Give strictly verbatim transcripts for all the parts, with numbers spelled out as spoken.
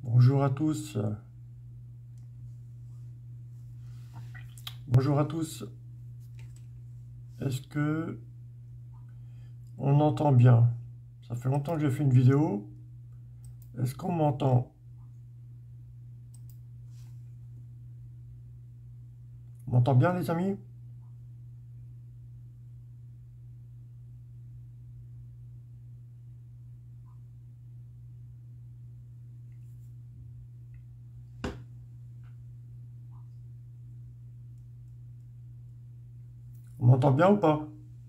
Bonjour à tous. Bonjour à tous. Est-ce que on entend bien? Ça fait longtemps que j'ai fait une vidéo. Est-ce qu'on m'entend? On m'entend bien, les amis? On m'entend bien ou pas?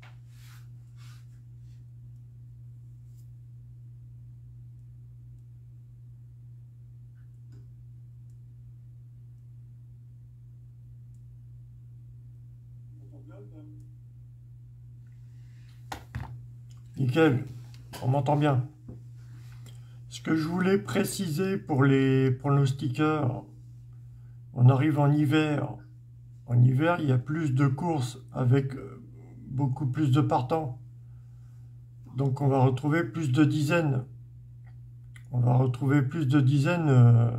Nickel, on m'entend bien. Ce que je voulais préciser pour les pronostiqueurs, on arrive en hiver. En hiver, il y a plus de courses avec beaucoup plus de partants. Donc on va retrouver plus de dizaines. On va retrouver plus de dizaines euh,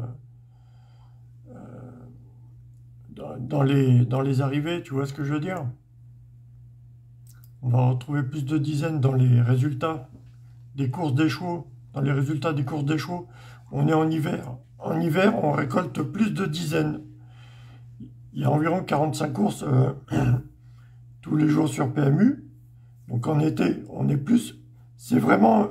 dans, dans les, dans les arrivées, tu vois ce que je veux dire? On va retrouver plus de dizaines dans les résultats des courses des chevaux. Dans les résultats des courses des chevaux, on est en hiver. En hiver, on récolte plus de dizaines. Il y a environ quarante-cinq courses euh, tous les jours sur P M U. Donc en été, on est plus. C'est vraiment...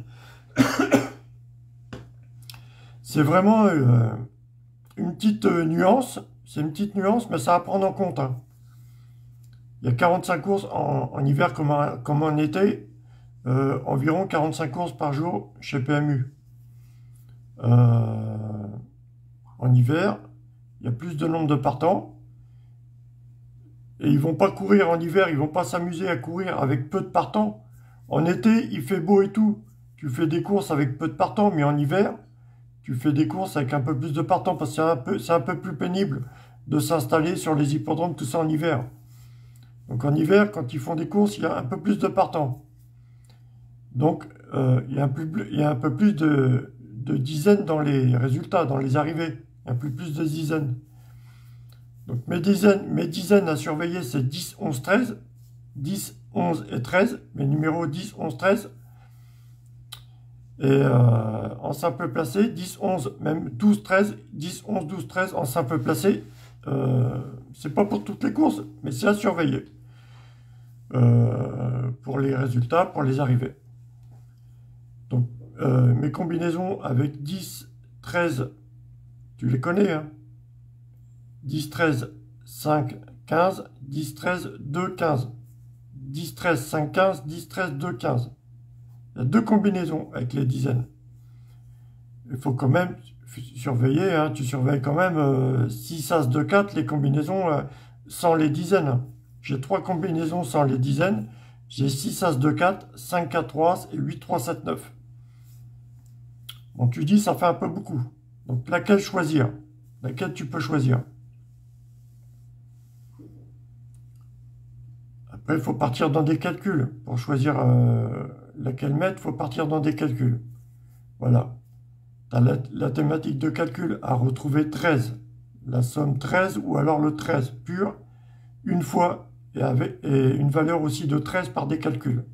C'est vraiment euh, une petite euh, nuance. C'est une petite nuance, mais ça à prendre en compte. Hein. Il y a quarante-cinq courses en, en hiver comme en, comme en été. Euh, environ quarante-cinq courses par jour chez P M U. Euh, en hiver, il y a plus de nombre de partants. Et ils vont pas courir en hiver, ils vont pas s'amuser à courir avec peu de partants. En été, il fait beau et tout. Tu fais des courses avec peu de partants, mais en hiver, tu fais des courses avec un peu plus de partants parce que c'est un peu, c'est un peu plus pénible de s'installer sur les hippodromes, tout ça en hiver. Donc en hiver, quand ils font des courses, il y a un peu plus de partants. Donc euh, il, y a un plus, il y a un peu plus de, de dizaines dans les résultats, dans les arrivées. Il y a un peu plus de dizaines. Donc mes dizaines, mes dizaines à surveiller, c'est dix, onze, treize. dix, onze et treize. Mes numéros dix, onze, treize. Et euh, en simple placé, dix, onze, même douze, treize. dix, onze, douze, treize en simple placé. Euh, c'est pas pour toutes les courses, mais c'est à surveiller. Euh, pour les résultats, pour les arrivées. Donc euh, mes combinaisons avec dix, treize, tu les connais, hein? dix, treize, cinq, quinze, dix, treize, deux, quinze. dix, treize, cinq, quinze, dix, treize, deux, quinze. Il y a deux combinaisons avec les dizaines. Il faut quand même surveiller, hein, tu surveilles quand même euh, six, as, deux, quatre, les combinaisons euh, sans les dizaines. J'ai trois combinaisons sans les dizaines. J'ai six, as, deux, quatre, cinq, quatre, trois, et huit, trois, sept, neuf. Bon, tu dis, ça fait un peu beaucoup. Donc, laquelle choisir? Laquelle tu peux choisir? Après, il faut partir dans des calculs. Pour choisir euh, laquelle mettre, il faut partir dans des calculs. Voilà. Tu as la, la thématique de calcul à retrouver treize. La somme treize ou alors le treize pur, une fois, et, avec, et une valeur aussi de treize par des calculs.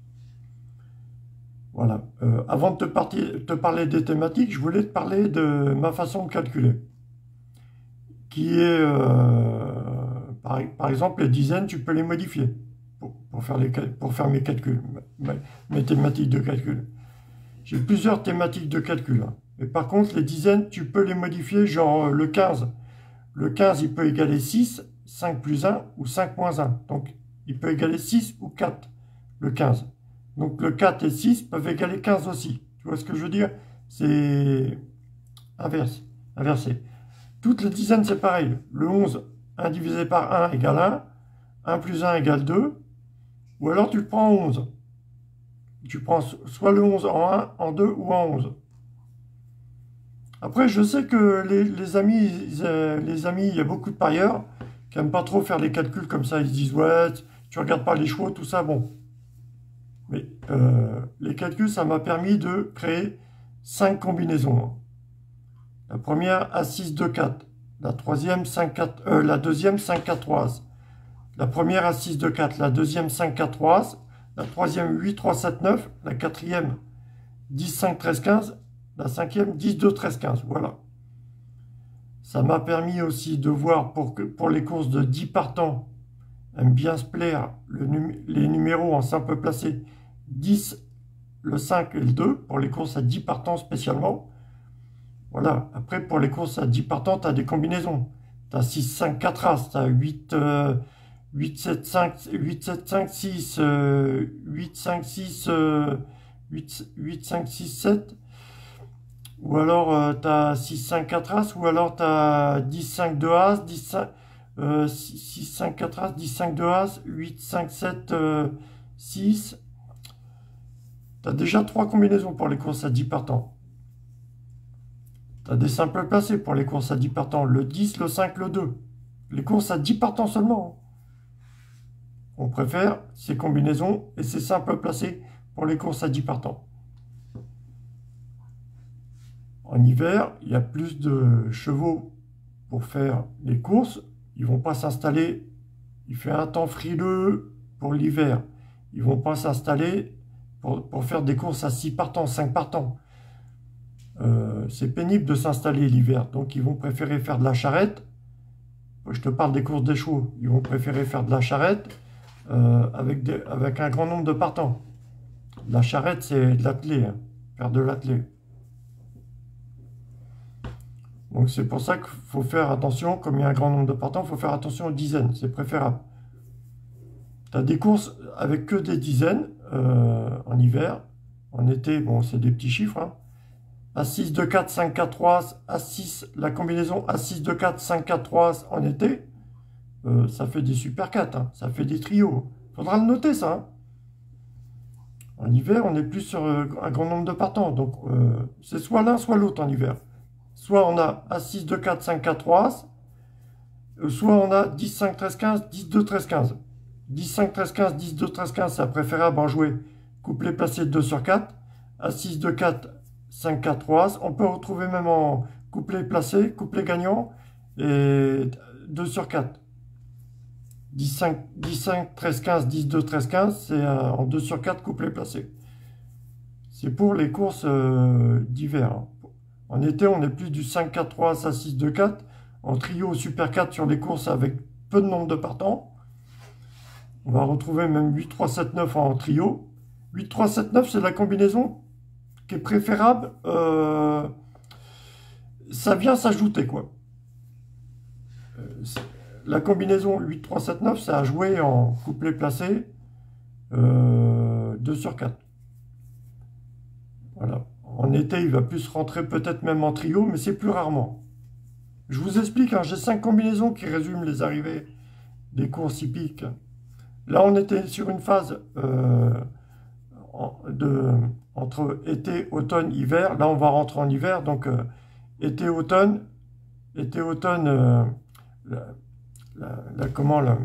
Voilà. Euh, avant de te, partir, te parler des thématiques, je voulais te parler de ma façon de calculer. Qui est, euh, par, par exemple, les dizaines, tu peux les modifier pour, pour, faire, les, pour faire mes calculs, mes, mes thématiques de calcul. J'ai plusieurs thématiques de calcul. Hein. Mais par contre, les dizaines, tu peux les modifier, genre le quinze. Le quinze, il peut égaler six, cinq plus un ou cinq moins un. Donc, il peut égaler six ou quatre, le quinze. Donc, le quatre et six peuvent égaler quinze aussi. Tu vois ce que je veux dire? C'est inverse, inversé. Toutes les dizaines, c'est pareil. Le onze, un divisé par un égale un. un plus un égale deux. Ou alors, tu le prends en onze. Tu prends soit le onze en un, en deux ou en onze. Après, je sais que les, les amis, euh, les amis, il y a beaucoup de parieurs qui n'aiment pas trop faire les calculs comme ça. Ils se disent, ouais, tu regardes pas les chevaux, tout ça, bon. Mais euh, les calculs, ça m'a permis de créer cinq combinaisons. La première, As six, deux, quatre. La troisième, cinq, quatre, euh, la deuxième, cinq, quatre, trois As. La première, As six, deux, quatre. La deuxième, cinq, quatre, trois As. La troisième, huit, trois, sept, neuf. La quatrième, dix, cinq, treize, quinze. La cinquième, dix, deux, treize, quinze. Voilà. Ça m'a permis aussi de voir pour, que, pour les courses de dix partants, aime bien se plaire, le num les numéros en simple placé, dix, le cinq et le deux, pour les courses à dix partants spécialement. Voilà. Après, pour les courses à dix partants, tu as des combinaisons. Tu as six, cinq, quatre As, tu as huit, euh, huit, sept, cinq, huit, sept, cinq, six, euh, huit, cinq, six, euh, huit, huit, cinq, six, sept. Ou alors euh, tu as six, cinq, quatre As, ou alors tu as dix, cinq, deux As, dix, cinq, euh, six, cinq, quatre As, dix, cinq, deux As, huit, cinq, sept, euh, six. Tu as déjà trois combinaisons pour les courses à dix partants. Tu as des simples placés pour les courses à dix partants, le dix, le cinq, le deux. Les courses à dix partants seulement. On préfère ces combinaisons et ces simples placés pour les courses à dix partants. En hiver, il y a plus de chevaux pour faire les courses. Ils ne vont pas s'installer. Il fait un temps frileux pour l'hiver. Ils ne vont pas s'installer pour, pour faire des courses à six partants, cinq partants. Euh, c'est pénible de s'installer l'hiver. Donc, ils vont préférer faire de la charrette. Je te parle des courses des chevaux. Ils vont préférer faire de la charrette euh, avec, des, avec un grand nombre de partants. La charrette, c'est de l'attelé. Hein, faire de l'attelé. Donc c'est pour ça qu'il faut faire attention, comme il y a un grand nombre de partants, il faut faire attention aux dizaines, c'est préférable. Tu as des courses avec que des dizaines euh, en hiver. En été, bon, c'est des petits chiffres. Hein. As six, deux, quatre, cinq, quatre, trois, As six, la combinaison As six, deux, quatre, cinq, quatre, trois en été, euh, ça fait des super quatre, hein, ça fait des trios. Faudra le noter ça. Hein. En hiver, on est plus sur euh, un grand nombre de partants, donc euh, c'est soit l'un, soit l'autre en hiver. Soit on a As six, deux, quatre, cinq, quatre, trois As, soit on a dix, cinq, treize, quinze, dix, deux, treize, quinze. dix, cinq, treize, quinze, dix, deux, treize, quinze, c'est préférable en jouer couplet placé de deux sur quatre. As six, deux, quatre, cinq, quatre, trois As. On peut retrouver même en couplet placé, couplet gagnant, et deux sur quatre. dix, cinq, dix, cinq, treize, quinze, dix, deux, treize, quinze, c'est en deux sur quatre couplet placé. C'est pour les courses euh, d'hiver. Hein. En été, on est plus du cinq, quatre, trois, As, six, deux, quatre. En trio, super quatre sur les courses avec peu de nombre de partants. On va retrouver même huit, trois, sept, neuf en trio. huit, trois, sept, neuf, c'est la combinaison qui est préférable. Euh, ça vient s'ajouter, quoi. Euh, la combinaison huit, trois, sept, neuf, c'est à jouer en couplet placé euh, deux sur quatre. Voilà. En été, il va plus rentrer peut-être même en trio, mais c'est plus rarement. Je vous explique, hein, j'ai cinq combinaisons qui résument les arrivées des courses hippiques. Là, on était sur une phase euh, de, entre été, automne, hiver. Là, on va rentrer en hiver. Donc, euh, été, automne, été, automne, euh, la, la, la, comment, la,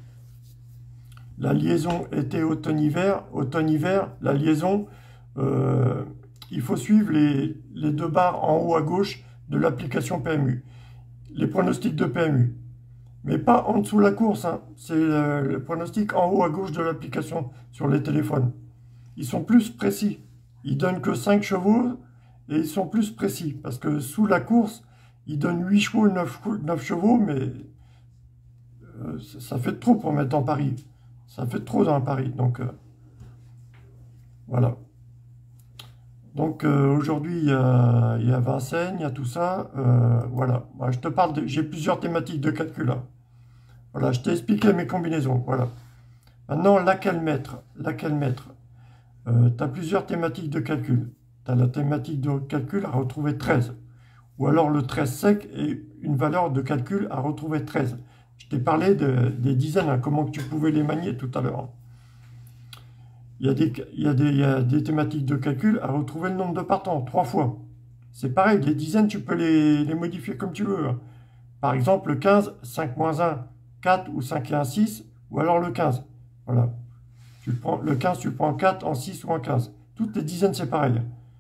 la liaison été, automne, hiver, automne, hiver, la liaison... Euh, il faut suivre les, les deux barres en haut à gauche de l'application P M U. Les pronostics de P M U. Mais pas en dessous de la course. Hein. C'est euh, le pronostic en haut à gauche de l'application sur les téléphones. Ils sont plus précis. Ils donnent que cinq chevaux et ils sont plus précis. Parce que sous la course, ils donnent huit chevaux, neuf, neuf chevaux, mais euh, ça fait trop pour mettre en pari. Ça fait trop dans un pari. Donc, euh, voilà. Donc euh, aujourd'hui, il y, y a Vincennes, il y a tout ça. Euh, voilà. Moi, je te parle, j'ai plusieurs thématiques de calcul. Là. Voilà, je t'ai expliqué mes combinaisons. Voilà. Maintenant, laquelle mettre Laquelle mettre euh, Tu as plusieurs thématiques de calcul. Tu as la thématique de calcul à retrouver treize. Ou alors le treize sec et une valeur de calcul à retrouver treize. Je t'ai parlé de, des dizaines, hein, comment tu pouvais les manier tout à l'heure. Hein. Il y, a des, il, y a des, il y a des thématiques de calcul à retrouver le nombre de partants, trois fois. C'est pareil, les dizaines, tu peux les, les modifier comme tu veux. Par exemple, le quinze, cinq moins un, quatre ou cinq et un, six, ou alors le quinze. Voilà. Tu prends, le quinze, tu prends quatre en six ou en quinze. Toutes les dizaines, c'est pareil.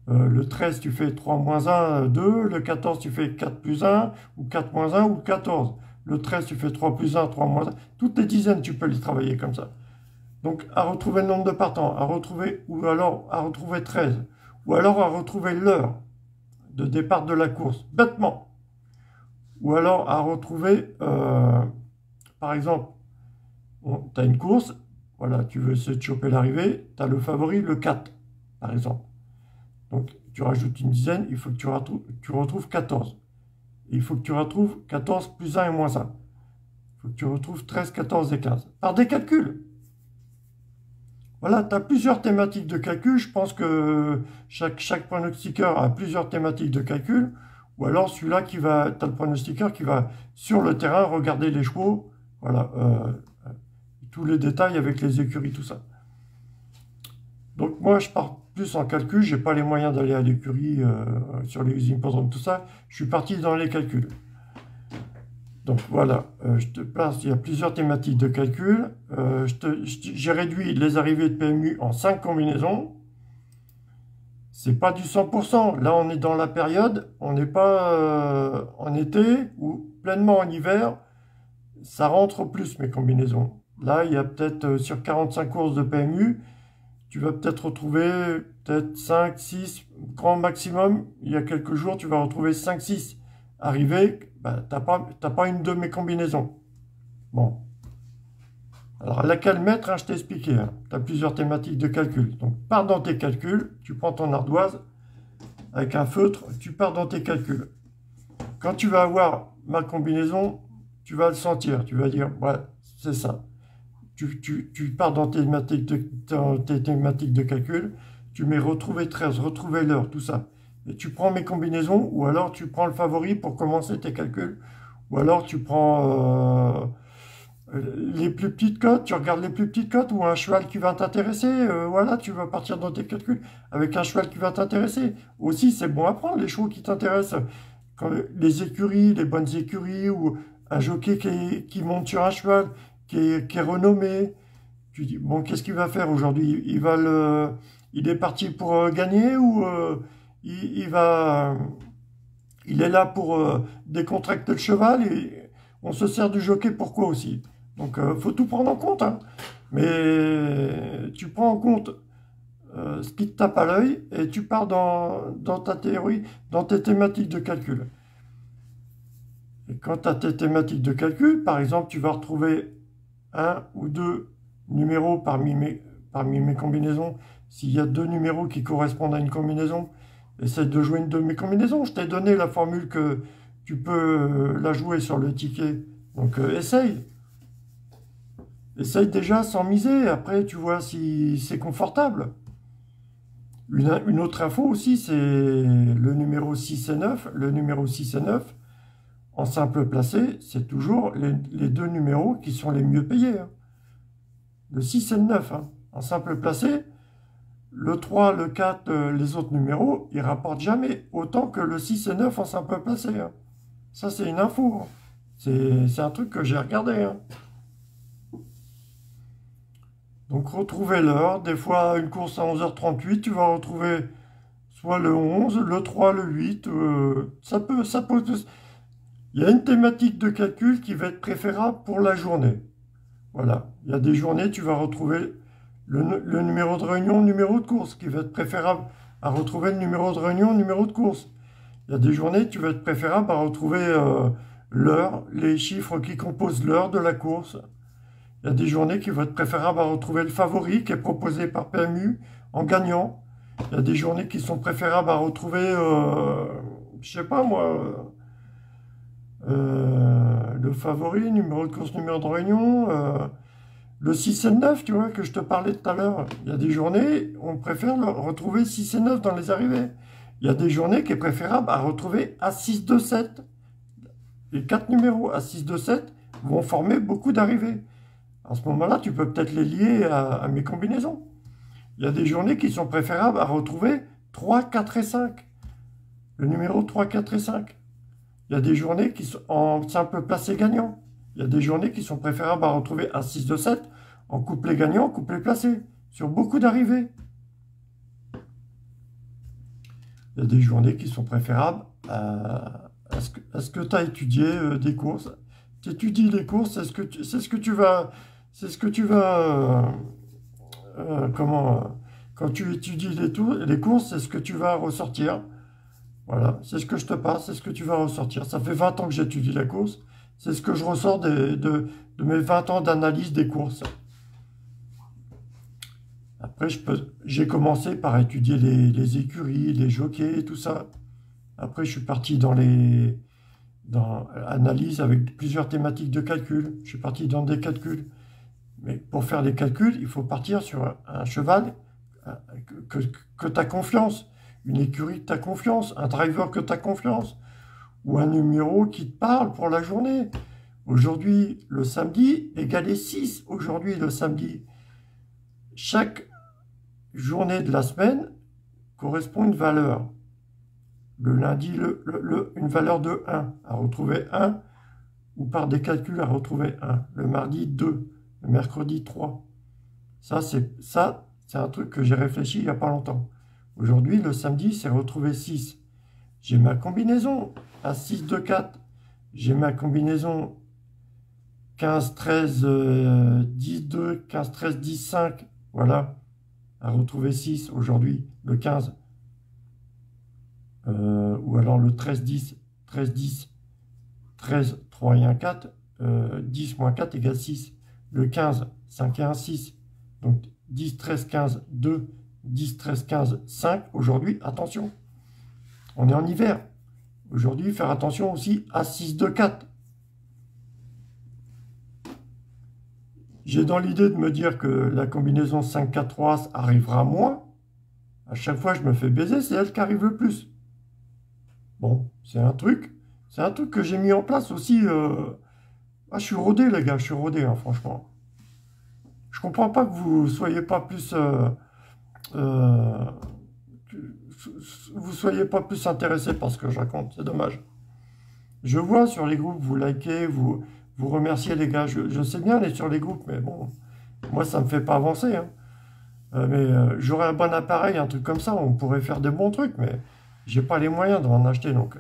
Euh, le treize, tu fais trois moins un, deux. Le quatorze, tu fais quatre plus un, ou quatre moins un, ou quatorze. Le treize, tu fais trois plus un, trois moins un. Toutes les dizaines, tu peux les travailler comme ça. Donc, à retrouver le nombre de partants, à retrouver, ou alors à retrouver treize, ou alors à retrouver l'heure de départ de la course, bêtement. Ou alors à retrouver, euh, par exemple, bon, tu as une course, voilà, tu veux essayer de choper l'arrivée, tu as le favori, le quatre, par exemple. Donc, tu rajoutes une dizaine, il faut que tu retrouves, tu retrouves quatorze. Et il faut que tu retrouves quatorze plus un et moins un. Il faut que tu retrouves treize, quatorze et quinze. Par des calculs. Voilà, tu as plusieurs thématiques de calcul. Je pense que chaque, chaque pronostiqueur a plusieurs thématiques de calcul. Ou alors celui-là qui va, tu as le pronostiqueur qui va sur le terrain regarder les chevaux. Voilà, euh, tous les détails avec les écuries, tout ça. Donc moi, je pars plus en calcul. Je n'ai pas les moyens d'aller à l'écurie euh, sur les hippodromes, tout ça. Je suis parti dans les calculs. Donc voilà, euh, je te place, il y a plusieurs thématiques de calcul. Euh, J'ai réduit les arrivées de P M U en cinq combinaisons. C'est pas du cent pour cent. Là, on est dans la période, on n'est pas euh, en été ou pleinement en hiver. Ça rentre plus mes combinaisons. Là, il y a peut-être euh, sur quarante-cinq courses de P M U, tu vas peut-être retrouver peut-être cinq, six, grand maximum. Il y a quelques jours, tu vas retrouver cinq, six arrivées. Ben, tu n'as pas, t'as pas une de mes combinaisons. Bon. Alors, laquelle mettre, hein, je t'ai expliqué. Hein. Tu as plusieurs thématiques de calcul. Donc, pars dans tes calculs. Tu prends ton ardoise avec un feutre. Tu pars dans tes calculs. Quand tu vas avoir ma combinaison, tu vas le sentir. Tu vas dire, ouais, c'est ça. Tu, tu, tu pars dans tes thématiques, de, dans tes thématiques de calcul. Tu mets retrouver treize, retrouver l'heure, tout ça. Et tu prends mes combinaisons, ou alors tu prends le favori pour commencer tes calculs, ou alors tu prends euh, les plus petites cotes, tu regardes les plus petites cotes, ou un cheval qui va t'intéresser, euh, voilà, tu vas partir dans tes calculs avec un cheval qui va t'intéresser. Aussi, c'est bon à prendre les chevaux qui t'intéressent. Quand les écuries, les bonnes écuries, ou un jockey qui, est, qui monte sur un cheval, qui est, qui est renommé, tu dis, bon, qu'est-ce qu'il va faire aujourd'hui? Il va le... Il est parti pour euh, gagner, ou... Euh, Il, il, va, il est là pour euh, décontracter le cheval et on se sert du jockey pourquoi aussi. Donc, il euh, faut tout prendre en compte. Hein. Mais tu prends en compte euh, ce qui te tape à l'œil et tu pars dans, dans ta théorie, dans tes thématiques de calcul. Et quand tu as tes thématiques de calcul, par exemple, tu vas retrouver un ou deux numéros parmi mes, parmi mes combinaisons. S'il y a deux numéros qui correspondent à une combinaison, essaie de jouer une de mes combinaisons. Je t'ai donné la formule que tu peux euh, la jouer sur le ticket. Donc, euh, essaye. Essaye déjà sans miser. Après, tu vois si c'est confortable. Une, une autre info aussi, c'est le numéro six et neuf. Le numéro six et neuf, en simple placé, c'est toujours les, les deux numéros qui sont les mieux payés. Hein. Le six et le neuf. Hein. En simple placé, le trois, le quatre, euh, les autres numéros, ils rapportent jamais autant que le six et neuf en simple placé. Hein. Ça, c'est une info. Hein. C'est un truc que j'ai regardé. Hein. Donc, retrouver l'heure. Des fois, une course à onze heures trente-huit, tu vas retrouver soit le onze, le trois, le huit. Euh, ça peut, ça peut... Il y a une thématique de calcul qui va être préférable pour la journée. Voilà. Il y a des journées, tu vas retrouver... Le, le numéro de réunion, le numéro de course, qui va être préférable à retrouver le numéro de réunion, le numéro de course. Il y a des journées, tu vas être préférable à retrouver euh, l'heure, les chiffres qui composent l'heure de la course. Il y a des journées qui vont être préférables à retrouver le favori qui est proposé par P M U en gagnant. Il y a des journées qui sont préférables à retrouver, euh, je sais pas moi, euh, le favori, numéro de course, numéro de réunion, euh, le six et le neuf, tu vois, que je te parlais tout à l'heure. Il y a des journées, on préfère retrouver six et neuf dans les arrivées. Il y a des journées qui est préférable à retrouver A six, deux, sept. Les quatre numéros A six, deux, sept vont former beaucoup d'arrivées. À ce moment-là, tu peux peut-être les lier à, à mes combinaisons. Il y a des journées qui sont préférables à retrouver trois, quatre et cinq. Le numéro trois, quatre et cinq. Il y a des journées qui sont en simple placé gagnant. Il y a des journées qui sont préférables à retrouver un six, deux, sept en couplet gagnant, couplet placé, sur beaucoup d'arrivées. Il y a des journées qui sont préférables à, à ce que, à ce que tu as étudié euh, des courses. Tu étudies les courses, c'est ce que tu, c'est ce que tu vas... C'est ce que tu vas... euh, euh, comment... euh, quand tu étudies les, tours, les courses, c'est ce que tu vas ressortir. Voilà, c'est ce que je te passe, c'est ce que tu vas ressortir. Ça fait vingt ans que j'étudie la course. C'est ce que je ressors des- de, de mes vingt ans d'analyse des courses. Après, je peux, j'ai commencé par étudier les, les écuries, les jockeys, tout ça. Après, je suis parti dans les dans analyse avec plusieurs thématiques de calcul. Je suis parti dans des calculs. Mais pour faire des calculs, il faut partir sur un, un cheval euh, que, que, que tu as confiance, une écurie que tu as confiance, un driver que tu as confiance, ou un numéro qui te parle pour la journée. Aujourd'hui, le samedi, égalé six. Aujourd'hui, le samedi, chaque journée de la semaine correspond à une valeur. Le lundi, le, le, le- une valeur de un, à retrouver un, ou par des calculs à retrouver un. Le mardi, deux. Le mercredi, trois. Ça, c'est ça, c'est un truc que j'ai réfléchi il n'y a pas longtemps. Aujourd'hui, le samedi, c'est retrouver six. J'ai ma combinaison à six, deux, quatre. J'ai ma combinaison quinze, treize, euh, dix, deux, quinze, treize, dix, cinq. Voilà, à retrouver six aujourd'hui, le quinze. Euh, ou alors le treize, dix, treize, dix, treize, trois et un, quatre. Euh, dix moins quatre égale six. Le quinze, cinq et un, six. Donc dix, treize, quinze, deux. dix, treize, quinze, cinq. Aujourd'hui, attention, on est en hiver. Aujourd'hui, faire attention aussi à six, deux, quatre. J'ai dans l'idée de me dire que la combinaison cinq, quatre, trois arrivera moins. À chaque fois, je me fais baiser, c'est elle qui arrive le plus. Bon, c'est un truc. C'est un truc que j'ai mis en place aussi. euh, Ah, je suis rodé, les gars, je suis rodé, hein, franchement. Je comprends pas que vous soyez pas plus... euh, euh, que vous soyez pas plus intéressé par ce que je raconte. C'est dommage. Je vois sur les groupes, vous likez, vous, vous remerciez les gars. Je, je sais bien aller sur les groupes, mais bon, moi, ça me fait pas avancer, hein. Euh, mais euh, j'aurais un bon appareil, un truc comme ça, on pourrait faire des bons trucs, mais j'ai pas les moyens d'en acheter. Donc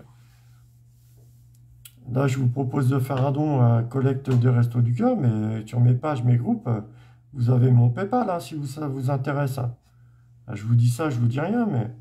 là, je vous propose de faire un don à collecte des Restos du Cœur, mais sur mes pages, mes groupes, euh, vous avez mon PayPal, hein, si vous, ça vous intéresse, hein. Ah, je vous dis ça, je vous dis rien, mais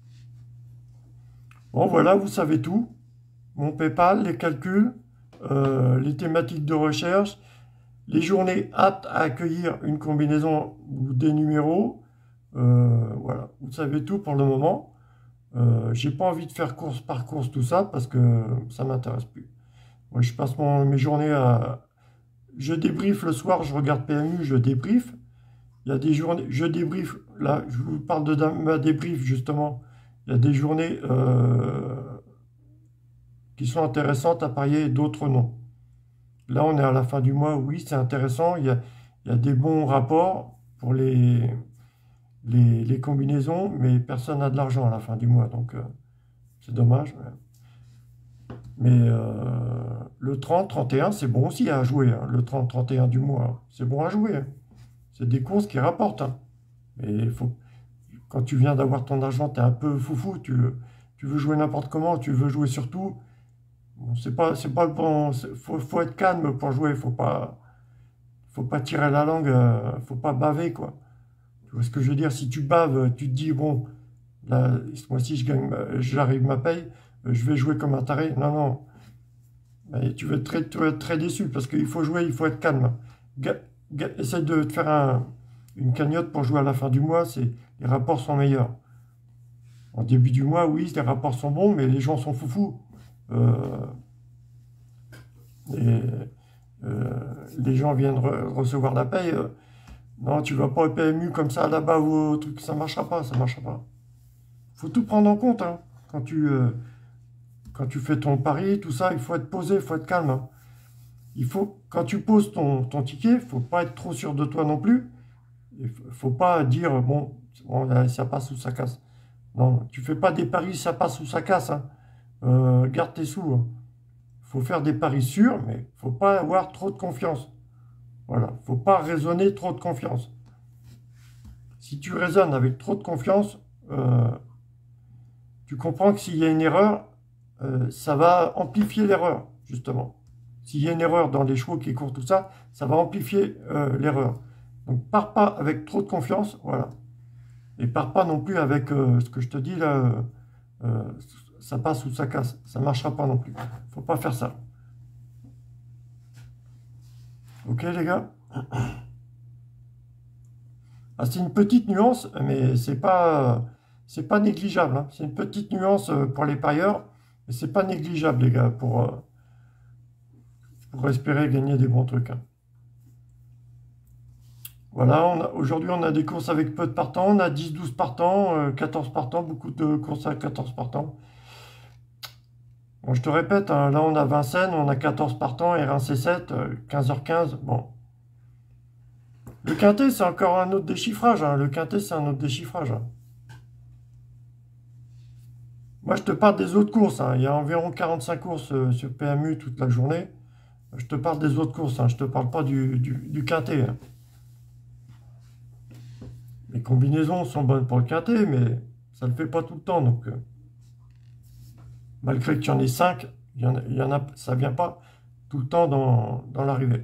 bon, voilà, vous savez tout. Mon PayPal, les calculs, euh, les thématiques de recherche, les journées aptes à accueillir une combinaison ou des numéros. Euh, voilà, vous savez tout pour le moment. Euh, j'ai pas envie de faire course par course tout ça parce que ça m'intéresse plus. Moi, je passe mon- mes journées à... Je débriefe le soir, je regarde P M U, je débriefe. Il y a des journées... Je débriefe, là, je vous parle de ma débrief justement. Il y a des journées euh, qui sont intéressantes à parier et d'autres non. Là, on est à la fin du mois, oui, c'est intéressant. Il y a, il y a des bons rapports pour les, les, les combinaisons, mais personne n'a de l'argent à la fin du mois, donc euh, c'est dommage. Mais euh, le trente, trente et un, c'est bon aussi à jouer, hein. Le trente, trente et un du mois, hein. C'est bon à jouer, hein. C'est des courses qui rapportent, hein. Mais il faut, quand tu viens d'avoir ton argent, tu es un peu foufou, tu, tu veux jouer n'importe comment, tu veux jouer surtout. Bon, c'est pas, c'est pas le bon. Il faut, faut être calme pour jouer, faut pas, faut pas tirer la langue, euh, faut pas baver, quoi. Tu vois ce que je veux dire? Si tu baves, tu te dis, bon, là, ce mois-ci, je gagne, ma- j'arrive ma paye, euh, je vais jouer comme un taré. Non, non. Et tu vas être très, tu vas être très déçu parce qu'il faut jouer, il faut être calme. Ga- ga- essaye de te faire un- une cagnotte pour jouer à la fin du mois, c'est, les rapports sont meilleurs. En début du mois, oui, les rapports sont bons, mais les gens sont foufous. Euh, et euh, les gens viennent re- recevoir la paye. euh, non, tu vas pas au P M U comme ça là-bas ou au truc, ça marchera pas, ça marchera pas. Faut tout prendre en compte, hein. Quand tu, euh, quand tu fais ton pari, tout ça, il faut être posé, il faut être calme, hein. Il faut, quand tu poses ton, ton ticket, faut pas être trop sûr de toi non plus. Il faut faut pas dire, bon, bon, là, ça passe ou ça casse. Non, tu fais pas des paris, ça passe ou ça casse, hein. Euh, garde tes sous, hein. Faut faire des paris sûrs, mais faut pas avoir trop de confiance. Voilà, faut pas raisonner trop de confiance. Si tu raisonnes avec trop de confiance, euh, tu comprends que s'il y a une erreur, euh, ça va amplifier l'erreur, justement. S'il y a une erreur dans les chevaux qui courent tout ça, ça va amplifier euh, l'erreur. Donc, pars pas avec trop de confiance, voilà. Et pars pas non plus avec euh, ce que je te dis là, euh, euh, ça passe ou ça casse. Ça marchera pas non plus. Faut pas faire ça. Ok les gars? Ah, c'est une petite nuance, mais c'est pas, c'est pas négligeable, hein. C'est une petite nuance euh, pour les parieurs, mais c'est pas négligeable les gars pour, euh, pour espérer gagner des bons trucs, hein. Voilà, aujourd'hui on a des courses avec peu de partants, on a dix douze partants, euh, quatorze partants, beaucoup de courses à quatorze partants. Bon, je te répète, hein, là on a Vincennes, on a quatorze partants, R un C sept, euh, quinze heures quinze, bon. Le quintet c'est encore un autre déchiffrage, hein. Le quintet c'est un autre déchiffrage, hein. Moi je te parle des autres courses, hein. Il y a environ quarante-cinq courses euh, sur P M U toute la journée. Je te parle des autres courses, hein. Je te parle pas du, du, du quintet, hein. Les combinaisons sont bonnes pour le quintet, mais ça ne le fait pas tout le temps. Donc, euh, malgré qu'il y en ait cinq, il y en a, il y en a, ça ne vient pas tout le temps dans, dans l'arrivée.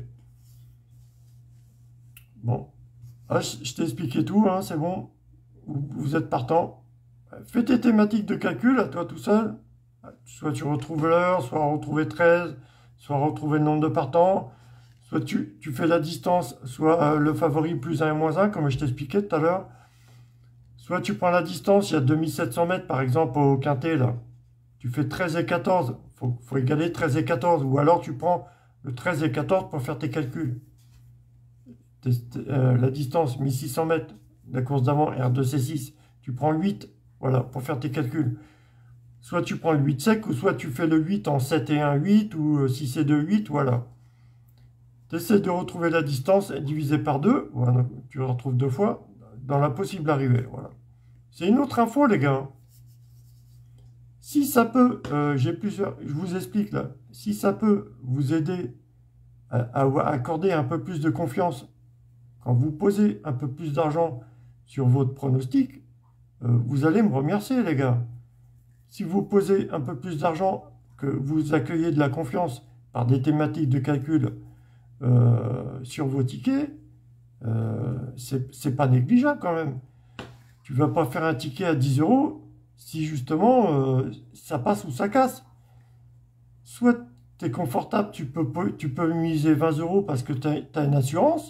Bon. Ah, je je t'ai expliqué tout, hein, c'est bon. Vous, vous êtes partant. Fais tes thématiques de calcul à toi tout seul. Soit tu retrouves l'heure, soit retrouver treize, soit retrouver le nombre de partants. Soit tu, tu fais la distance, soit euh, le favori plus un et moins un, comme je t'expliquais tout à l'heure. Soit tu prends la distance, il y a deux mille sept cents mètres par exemple au quintet là. Tu fais treize et quatorze, il faut, faut égaler treize et quatorze. Ou alors tu prends le treize et quatorze pour faire tes calculs. T'es- t'es- euh, la distance, mille six cents mètres, la course d'avant, R deux C six, tu prends huit, voilà, pour faire tes calculs. Soit tu prends le huit sec, ou soit tu fais le huit en sept et un, huit, ou euh, six et deux, huit, voilà. Tu essaies de retrouver la distance divisée par deux, voilà, tu la retrouves deux fois, dans la possible arrivée, voilà. C'est une autre info, les gars. Si ça peut, euh, j'ai plusieurs, je vous explique là, si ça peut vous aider à, à accorder un peu plus de confiance quand vous posez un peu plus d'argent sur votre pronostic, euh, vous allez me remercier, les gars. Si vous posez un peu plus d'argent, que vous accueillez de la confiance par des thématiques de calcul euh, sur vos tickets, euh, c'est pas négligeable quand même. Tu vas pas faire un ticket à dix euros si justement euh, ça passe ou ça casse. Soit tu es confortable, tu peux, tu peux miser vingt euros parce que tu as, as une assurance.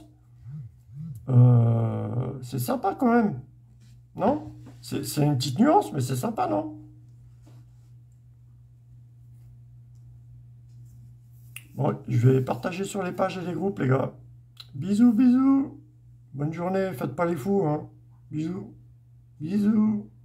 Euh, c'est sympa quand même. Non? C'est une petite nuance, mais c'est sympa, non? Bon, je vais partager sur les pages et les groupes, les gars. Bisous, bisous. Bonne journée, faites pas les fous, hein. Bisous. Bisous.